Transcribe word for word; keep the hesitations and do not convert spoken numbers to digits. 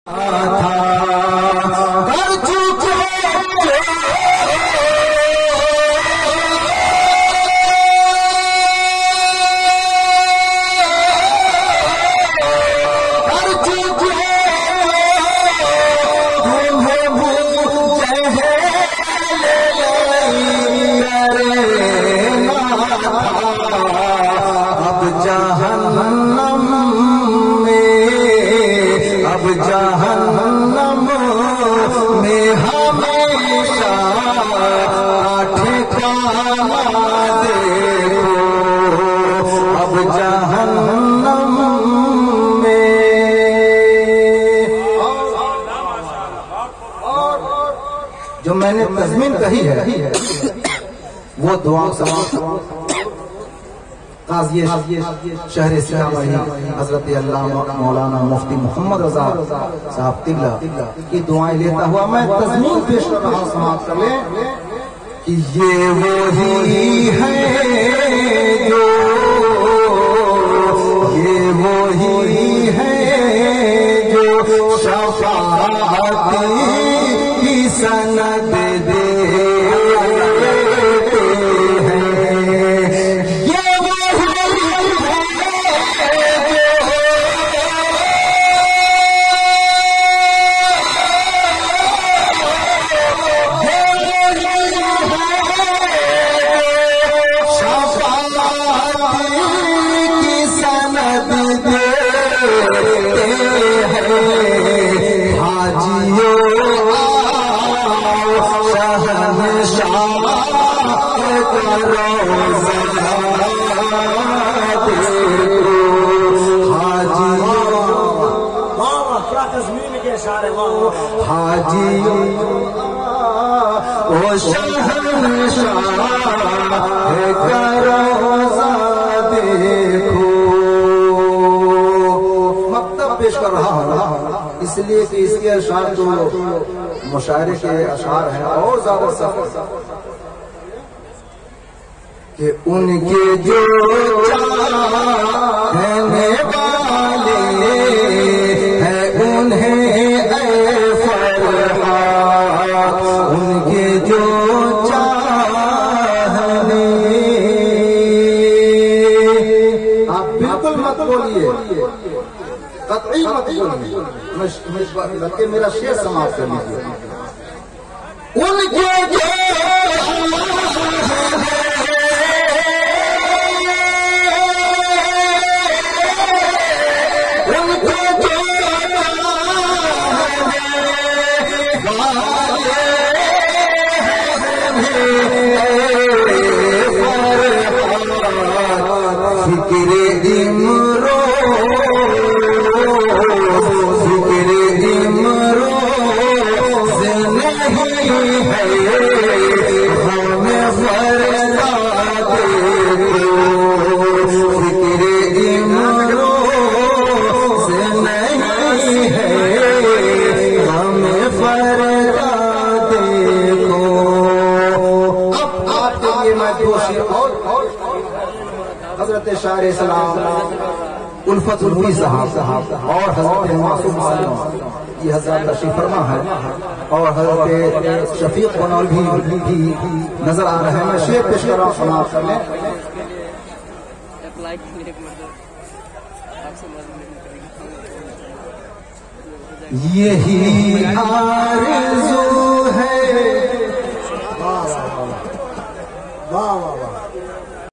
जो मैंने तज़मीन कही है वो दुआ काज़ी शहर सियाबाई हजरत अल्लामा मौलाना मुफ्ती मोहम्मद रज़ा साहब तिगला की दुआएं लेता हुआ मैं तज़मीन पेश कर रहा हूँ। समाप्त कर ले कि ये वही है जो ये वही है जो शफ़ाअत की सनद दे हाजी ओ शहंशाह करो देखो। मकतब पेश कर रहा हूँ इसलिए कि इसके अशार तो मुशायरे के अशार हैं और ज्यादा सफर कि उनके जो चाहने वाले हैं उन्हें उनके जो चाहने आप बिल्कुल मत बोलिए, कतई मत बोलिए, बल्कि मेरा शेर समाप्त कर लीजिए। उनके जो हजरत शायर इस्लाम उल्फत उल्फी साहब और हजरत मासूम आलम ये हजरत तशरीफ फरमा है और हजरत शफीक बनौलवी भी नजर आ रहे हैं। मैं शेर पेश कर रहा हूँ, समाप्त कर लें। यही आरज़ू है। वाह वाह वाह।